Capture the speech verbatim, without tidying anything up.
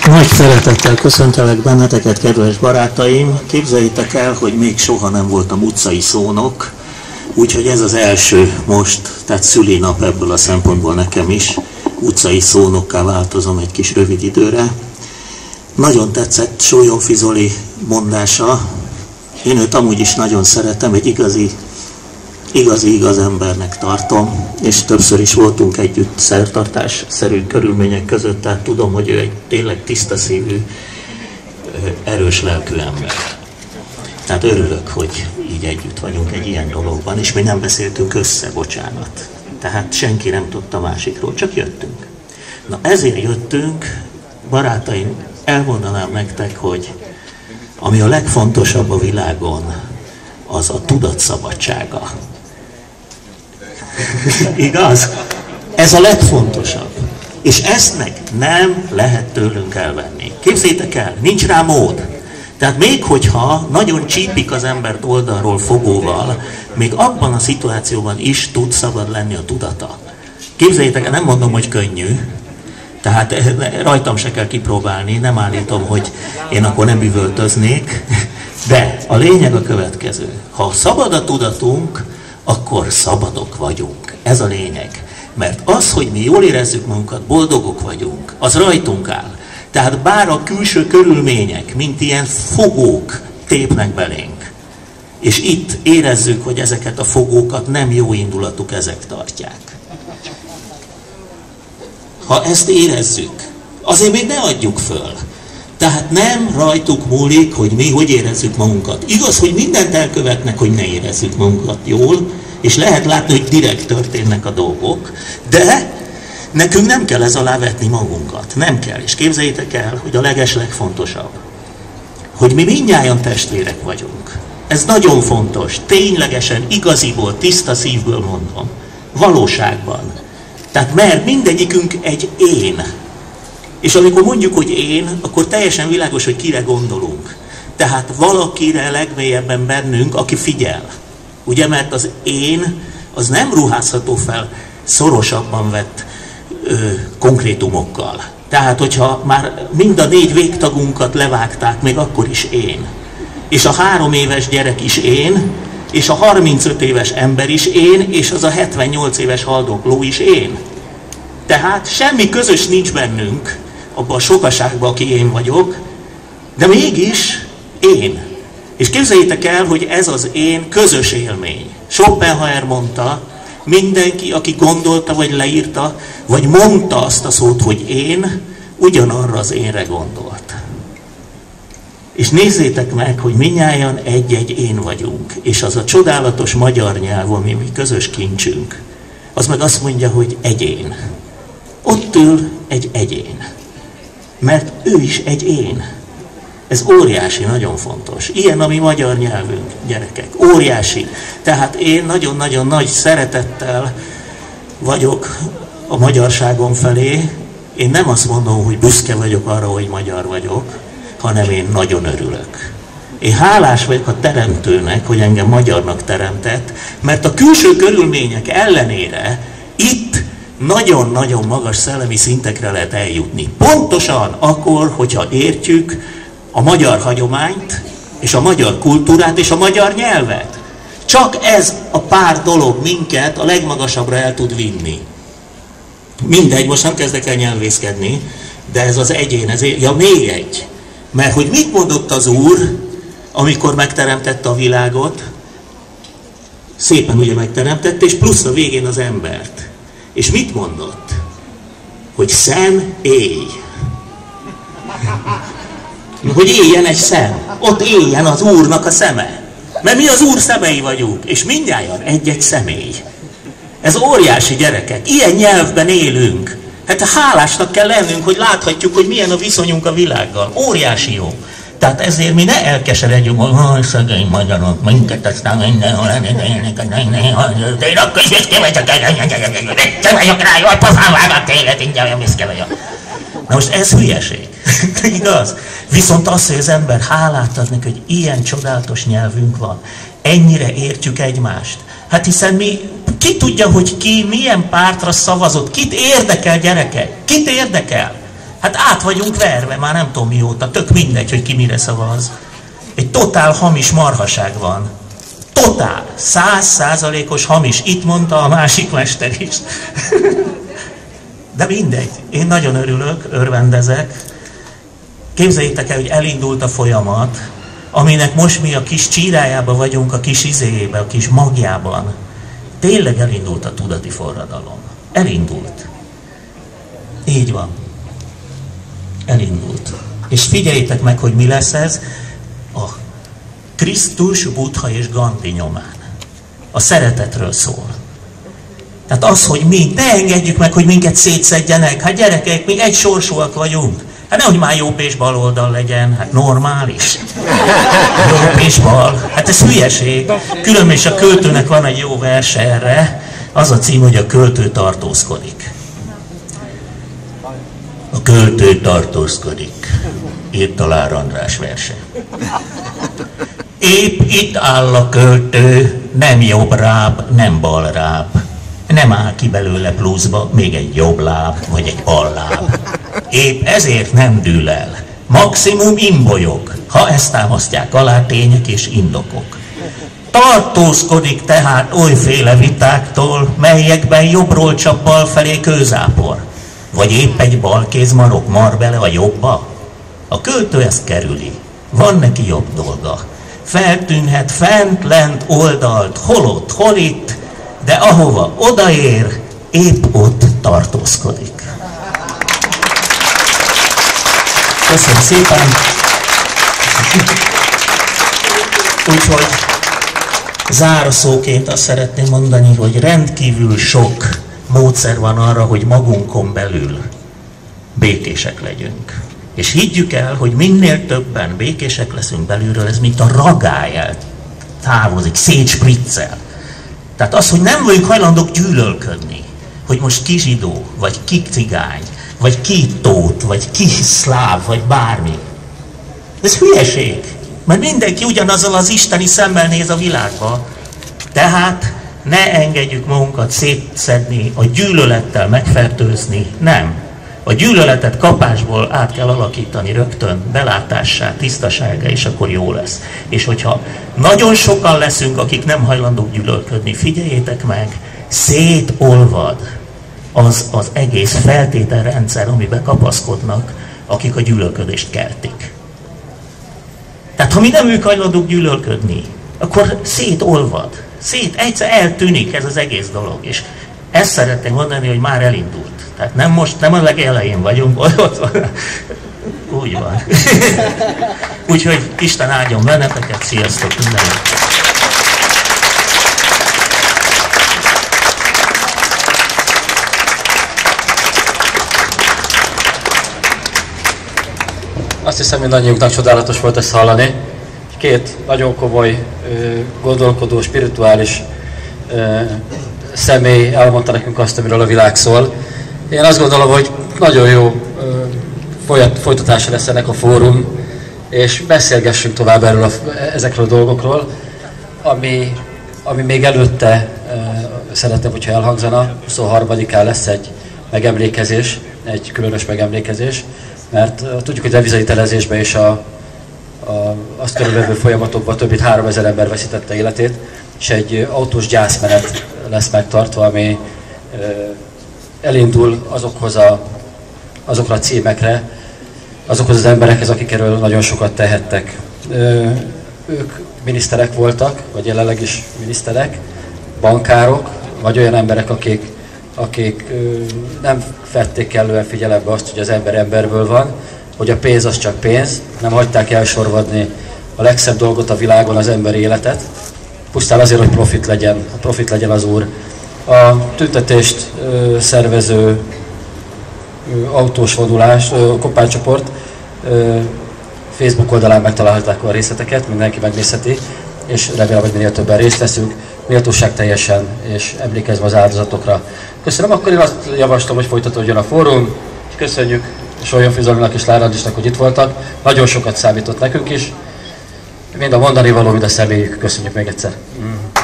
Nagy szeretettel köszöntelek benneteket, kedves barátaim! Képzeljétek el, hogy még soha nem voltam utcai szónok, úgyhogy ez az első most, tehát szülinap ebből a szempontból nekem is. Utcai szónokká változom egy kis rövid időre. Nagyon tetszett Sólyomfi Zoli mondása. Én őt amúgy is nagyon szeretem, egy igazi, igazi igaz embernek tartom, és többször is voltunk együtt szertartásszerű körülmények között, tehát tudom, hogy ő egy tényleg tiszta szívű, erős lelkű ember. Tehát örülök, hogy így együtt vagyunk egy ilyen dologban, és mi nem beszéltünk össze, bocsánat. Tehát senki nem tudta a másikról, csak jöttünk. Na ezért jöttünk, barátaim, elmondanám nektek, hogy ami a legfontosabb a világon, az a tudatszabadsága. Igaz? Ez a legfontosabb. És ezt meg nem lehet tőlünk elvenni. Képzeljétek el, nincs rá mód. Tehát még hogyha nagyon csípik az embert oldalról fogóval, még abban a szituációban is tud szabad lenni a tudata. Képzeljétek el, nem mondom, hogy könnyű, tehát rajtam se kell kipróbálni, nem állítom, hogy én akkor nem üvöltöznék, de a lényeg a következő. Ha szabad a tudatunk, akkor szabadok vagyunk. Ez a lényeg. Mert az, hogy mi jól érezzük magunkat, boldogok vagyunk, az rajtunk áll. Tehát bár a külső körülmények, mint ilyen fogók tépnek belénk, és itt érezzük, hogy ezeket a fogókat nem jó indulatú kezek tartják. Ha ezt érezzük, azért még ne adjuk föl. Tehát nem rajtuk múlik, hogy mi hogy érezzük magunkat. Igaz, hogy mindent elkövetnek, hogy ne érezzük magunkat jól, és lehet látni, hogy direkt történnek a dolgok, de nekünk nem kell ez alá vetni magunkat. Nem kell. És képzeljétek el, hogy a legeslegfontosabb, hogy mi mindnyájan testvérek vagyunk. Ez nagyon fontos. Ténylegesen, igaziból, tiszta szívből mondom. Valóságban. Tehát mert mindegyikünk egy én. És amikor mondjuk, hogy én, akkor teljesen világos, hogy kire gondolunk. Tehát valakire legmélyebben bennünk, aki figyel. Ugye, mert az én, az nem ruházható fel szorosabban vett ö, konkrétumokkal. Tehát, hogyha már mind a négy végtagunkat levágták, még akkor is én. És a három éves gyerek is én, és a harmincöt éves ember is én, és az a hetvennyolc éves haldokló is én. Tehát semmi közös nincs bennünk, abban a sokaságban, aki én vagyok, de mégis én. És képzeljétek el, hogy ez az én közös élmény. Schopenhauer mondta, mindenki, aki gondolta, vagy leírta, vagy mondta azt a szót, hogy én, ugyanarra az énre gondolt. És nézzétek meg, hogy mindnyájan egy-egy én vagyunk, és az a csodálatos magyar nyelv, ami mi közös kincsünk, az meg azt mondja, hogy egyén. Ott ül egy egyén. Mert ő is egy én. Ez óriási, nagyon fontos. Ilyen a mi magyar nyelvünk, gyerekek. Óriási. Tehát én nagyon-nagyon nagy szeretettel vagyok a magyarságom felé. Én nem azt mondom, hogy büszke vagyok arra, hogy magyar vagyok, hanem én nagyon örülök. Én hálás vagyok a teremtőnek, hogy engem magyarnak teremtett, mert a külső körülmények ellenére itt nagyon-nagyon magas szellemi szintekre lehet eljutni. Pontosan akkor, hogyha értjük a magyar hagyományt, és a magyar kultúrát, és a magyar nyelvet. Csak ez a pár dolog minket a legmagasabbra el tud vinni. Mindegy, most nem kezdek el nyelvészkedni, de ez az egyén, ez ja még egy. Mert hogy mit mondott az Úr, amikor megteremtette a világot? Szépen ugye megteremtette, és plusz a végén az embert. És mit mondott? Hogy szem, élj. Hogy éljen egy szem. Ott éljen az Úrnak a szeme. Mert mi az Úr szemei vagyunk, és mindnyájan egy-egy személy. Ez óriási, gyerekek. Ilyen nyelvben élünk. Hát hálásnak kell lennünk, hogy láthatjuk, hogy milyen a viszonyunk a világgal. Óriási jó. Tehát ezért mi ne elkeseredjünk, hogy vaj, szegény magyarok, minket aztán mindenhol, de én akkor is büszke vagyok, büszke vagyok rá, jól pofán vágok téged, ingyen olyan büszke vagyok. Na most ez hülyeség, igaz? Viszont az, hogy az ember hálát ad neki, hogy ilyen csodálatos nyelvünk van, ennyire értjük egymást. Hát hiszen mi, ki tudja, hogy ki milyen pártra szavazott, kit érdekel, gyerekek, kit érdekel? Hát át vagyunk verve, már nem tudom mióta, tök mindegy, hogy ki mire szavaz. Egy totál hamis marhaság van. Totál, száz százalékos hamis. Itt mondta a másik mester is. De mindegy, én nagyon örülök, örvendezek. Képzeljétek el, hogy elindult a folyamat, aminek most mi a kis csírájában vagyunk, a kis izéjében, a kis magjában. Tényleg elindult a tudati forradalom. Elindult. Így van. Elindult. És figyeljétek meg, hogy mi lesz ez a Krisztus, Buddha és Gandhi nyomán. A szeretetről szól. Tehát az, hogy mi ne engedjük meg, hogy minket szétszedjenek. Hát gyerekek, mi egy sorsúak vagyunk. Hát nehogy már jobb és bal oldal legyen, hát normális. Jobb és bal. Hát ez hülyeség. Különben is a költőnek van egy jó verse erre. Az a cím, hogy a költő tartózkodik. A költő tartózkodik. Írt a Lár András verse. Épp itt áll a költő, nem jobb ráb, nem bal ráb. Nem áll ki belőle pluszba még egy jobb láb, vagy egy bal láb. Épp ezért nem dől el. Maximum imbolyog, ha ezt támasztják alá tények és indokok. Tartózkodik tehát olyféle vitáktól, melyekben jobbról csap bal felé kőzápor. Vagy épp egy balkéz marok mar bele a jobbba. A költő ezt kerüli. Van neki jobb dolga. Feltűnhet fent, lent, oldalt, hol ott, hol itt, de ahova odaér, épp ott tartózkodik. Köszönöm szépen! Úgyhogy zárszóként azt szeretném mondani, hogy rendkívül sok módszer van arra, hogy magunkon belül békések legyünk. És higgyük el, hogy minél többen békések leszünk belülről, ez mint a ragály távozik, szétspriccel. Tehát az, hogy nem vagyunk hajlandók gyűlölködni, hogy most ki zsidó, vagy ki cigány, vagy ki tót, vagy ki szláv, vagy bármi. Ez hülyeség, mert mindenki ugyanazzal az isteni szemmel néz a világba. Tehát ne engedjük magunkat szétszedni, a gyűlölettel megfertőzni, nem. A gyűlöletet kapásból át kell alakítani rögtön, belátássá, tisztasága, és akkor jó lesz. És hogyha nagyon sokan leszünk, akik nem hajlandók gyűlölködni, figyeljétek meg, szétolvad az az egész feltételrendszer, amiben kapaszkodnak, akik a gyűlölködést keltik. Tehát ha mi nem ők hajlandók gyűlölködni, akkor szétolvad, szét, egyszer eltűnik ez az egész dolog. És ezt szeretném mondani, hogy már elindult. Tehát nem most, nem a legelején vagyunk, ott van. Úgy van. Úgyhogy Isten áldjon benneteket, sziasztok mindenki. Azt hiszem, mindannyiunknak csodálatos volt ezt hallani. Két nagyon komoly, gondolkodó, spirituális személy elmondta nekünk azt, amiről a világ szól. Én azt gondolom, hogy nagyon jó folytatása lesz ennek a fórum, és beszélgessünk tovább erről a, ezekről a dolgokról, ami, ami még előtte szeretném, hogyha elhangzana. huszonharmadikán lesz egy megemlékezés, egy különös megemlékezés, mert tudjuk, hogy devizahitelezésben és a, a, azt körülvevő folyamatokban több mint háromezer ember veszítette életét, és egy autós gyászmenet lesz megtartva, ami elindul azokhoz a, azokra a címekre, azokhoz az emberekhez, akik erről nagyon sokat tehettek. Ők miniszterek voltak, vagy jelenleg is miniszterek, bankárok, vagy olyan emberek, akik, akik nem vették kellően figyelembe azt, hogy az ember emberből van, hogy a pénz az csak pénz, nem hagyták elsorvadni a legszebb dolgot a világon, az emberi életet, pusztán azért, hogy profit legyen, a profit legyen az úr. A tüntetést ö, szervező ö, autós vonulás, ö, kopánycsoport ö, Facebook oldalán megtalálták a részleteket, mindenki megnézheti, és remélem, hogy minél többen részt veszünk, méltóság teljesen, és emlékezve az áldozatokra. Köszönöm, akkor én azt javaslom, hogy folytatódjon a fórum, és köszönjük Sollyonfi Zolinak és Lár Andrisnak, hogy itt voltak. Nagyon sokat számított nekünk is, mind a mondani való, mind a személyük. Köszönjük még egyszer. Mm.